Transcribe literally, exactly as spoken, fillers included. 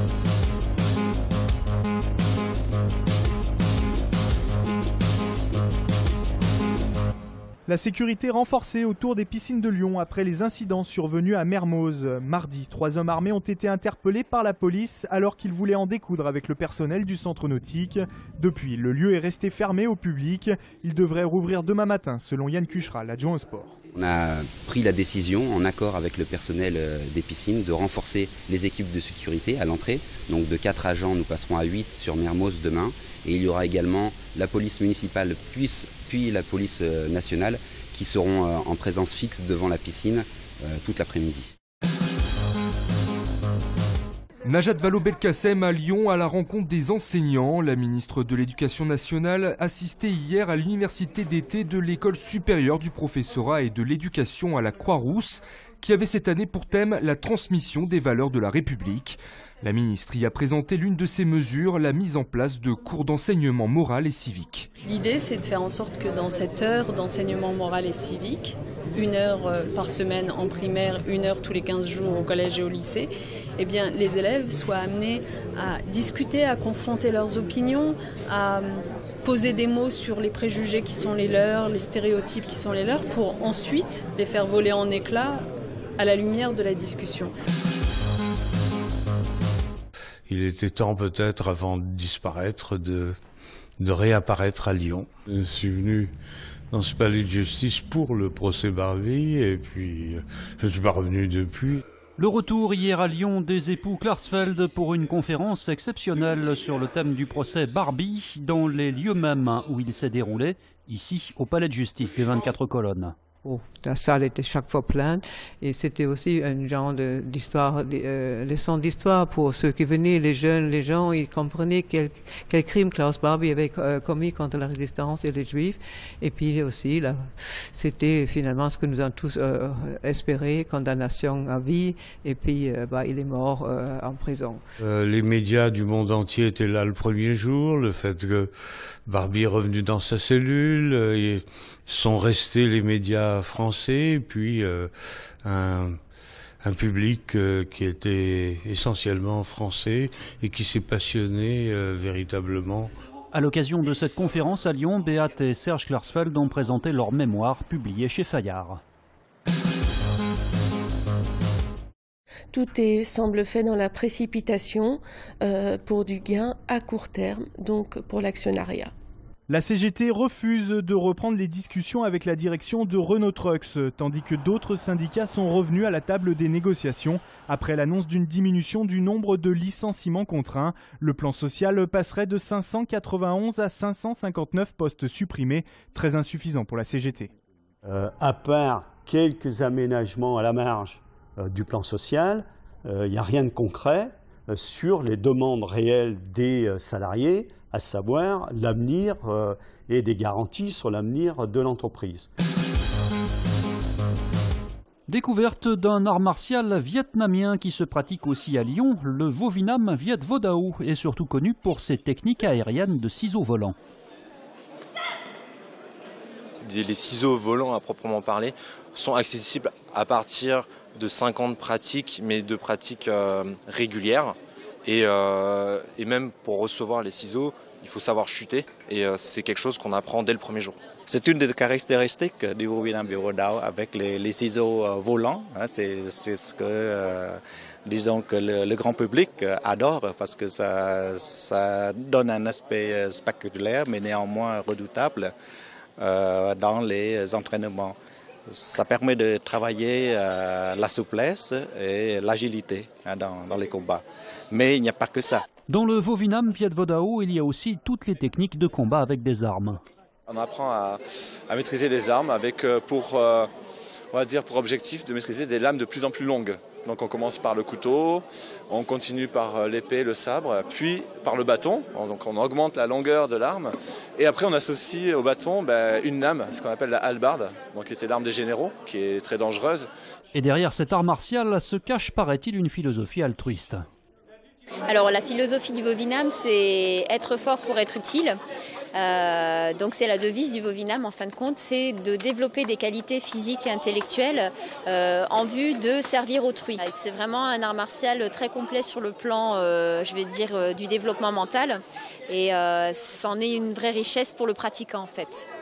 La sécurité renforcée autour des piscines de Lyon après les incidents survenus à Mermoz. Mardi, trois hommes armés ont été interpellés par la police alors qu'ils voulaient en découdre avec le personnel du centre nautique. Depuis, le lieu est resté fermé au public. Il devrait rouvrir demain matin, selon Yann Cuchera, l'adjoint au sport. On a pris la décision, en accord avec le personnel des piscines, de renforcer les équipes de sécurité à l'entrée. Donc de quatre agents, nous passerons à huit sur Mermoz demain. Et il y aura également la police municipale puis, puis la police nationale qui seront en présence fixe devant la piscine toute l'après-midi. Najat Vallaud-Belkacem à Lyon à la rencontre des enseignants. La ministre de l'Éducation nationale assistait hier à l'université d'été de l'École supérieure du professorat et de l'éducation à la Croix-Rousse, qui avait cette année pour thème la transmission des valeurs de la République. La ministre y a présenté l'une de ces mesures, la mise en place de cours d'enseignement moral et civique. L'idée, c'est de faire en sorte que dans cette heure d'enseignement moral et civique, une heure par semaine en primaire, une heure tous les quinze jours au collège et au lycée, eh bien, les élèves soient amenés à discuter, à confronter leurs opinions, à poser des mots sur les préjugés qui sont les leurs, les stéréotypes qui sont les leurs, pour ensuite les faire voler en éclats à la lumière de la discussion. Il était temps peut-être, avant de disparaître, de, de réapparaître à Lyon. Je suis venu dans ce palais de justice pour le procès Barbie et puis je ne suis pas revenu depuis. Le retour hier à Lyon des époux Klarsfeld pour une conférence exceptionnelle sur le thème du procès Barbie dans les lieux mêmes où il s'est déroulé, ici au palais de justice des vingt-quatre colonnes. Oh, la salle était chaque fois pleine et c'était aussi un genre d'histoire, de, euh, leçon d'histoire pour ceux qui venaient, les jeunes, les gens, ils comprenaient quel, quel crime Klaus Barbie avait euh, commis contre la résistance et les Juifs. Et puis aussi, c'était finalement ce que nous avons tous euh, espéré, condamnation à vie. Et puis, euh, bah, il est mort euh, en prison. Euh, les médias du monde entier étaient là le premier jour. Le fait que Barbie est revenu dans sa cellule, euh, et sont restés les médias français, puis euh, un, un public euh, qui était essentiellement français et qui s'est passionné euh, véritablement. À l'occasion de cette conférence à Lyon, Beat et Serge Klarsfeld ont présenté leur mémoire publiée chez Fayard. Tout est, semble fait dans la précipitation euh, pour du gain à court terme, donc pour l'actionnariat. La C G T refuse de reprendre les discussions avec la direction de Renault Trucks, tandis que d'autres syndicats sont revenus à la table des négociations après l'annonce d'une diminution du nombre de licenciements contraints. Le plan social passerait de cinq cent quatre-vingt-onze à cinq cent cinquante-neuf postes supprimés, très insuffisant pour la C G T. Euh, à part quelques aménagements à la marge euh, du plan social, il euh, n'y a rien de concret euh, sur les demandes réelles des euh, salariés, à savoir l'avenir euh, et des garanties sur l'avenir de l'entreprise. Découverte d'un art martial vietnamien qui se pratique aussi à Lyon, le Vo Vinam Viet Vo Dao est surtout connu pour ses techniques aériennes de ciseaux volants. Les ciseaux volants à proprement parler sont accessibles à partir de cinquante pratiques, mais de pratiques euh, régulières. Et, euh, et même pour recevoir les ciseaux, il faut savoir chuter et euh, c'est quelque chose qu'on apprend dès le premier jour. C'est une des caractéristiques du Vo Vinam Viet Vo Dao avec les, les ciseaux euh, volants. Hein, c'est ce que, euh, disons que le, le grand public adore parce que ça, ça donne un aspect spectaculaire mais néanmoins redoutable euh, dans les entraînements. Ça permet de travailler euh, la souplesse et l'agilité hein, dans, dans les combats. Mais il n'y a pas que ça. Dans le Vo Vinam Viet Vo Dao, il y a aussi toutes les techniques de combat avec des armes. On apprend à, à maîtriser les armes avec pour, euh, on va dire pour objectif de maîtriser des lames de plus en plus longues. Donc on commence par le couteau, on continue par l'épée, le sabre, puis par le bâton. Donc on augmente la longueur de l'arme. Et après on associe au bâton ben, une lame, ce qu'on appelle la hallebarde, donc qui était l'arme des généraux, qui est très dangereuse. Et derrière cet art martial se cache, paraît-il, une philosophie altruiste. Alors la philosophie du Vo Vinam, c'est être fort pour être utile. Euh, donc c'est la devise du Vovinam en fin de compte, c'est de développer des qualités physiques et intellectuelles euh, en vue de servir autrui. C'est vraiment un art martial très complet sur le plan, euh, je vais dire, euh, du développement mental et euh, c'en est une vraie richesse pour le pratiquant en fait.